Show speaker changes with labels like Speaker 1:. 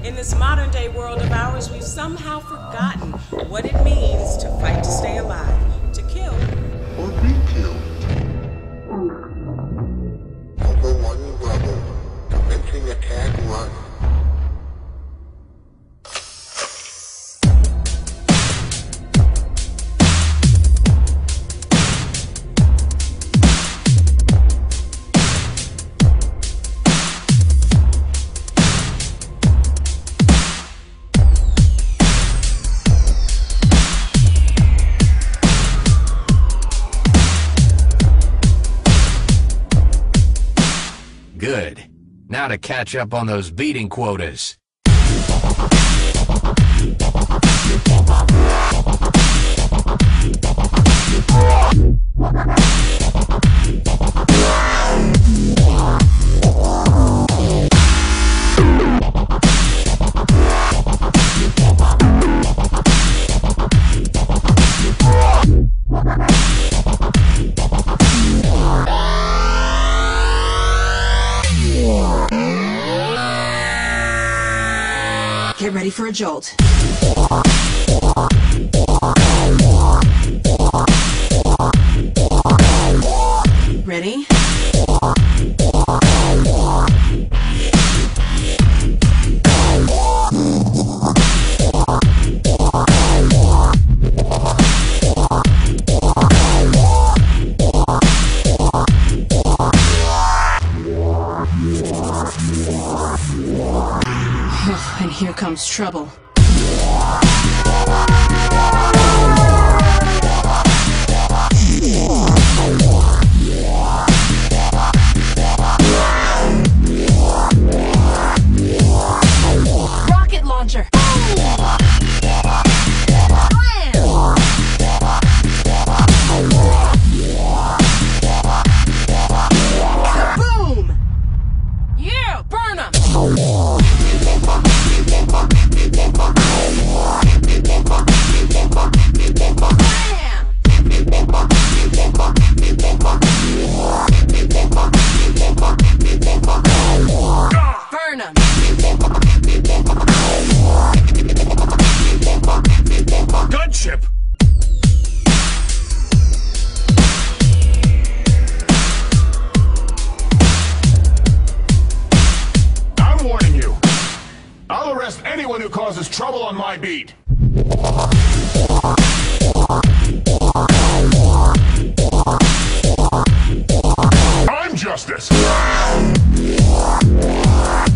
Speaker 1: In this modern day world of ours, we've somehow forgotten what it means to fight to stay alive, to kill.
Speaker 2: Or be killed. Over one rebel, commencing attack run.
Speaker 3: Good. Now to catch up on those beating quotas.
Speaker 4: Get ready for a jolt. Ready? And here comes trouble. Rocket launcher! Kaboom! Yeah, burn 'em! Burn 'em!
Speaker 3: Gunship!
Speaker 5: I'm warning you. I'll arrest anyone who causes trouble on my beat. I'm justice.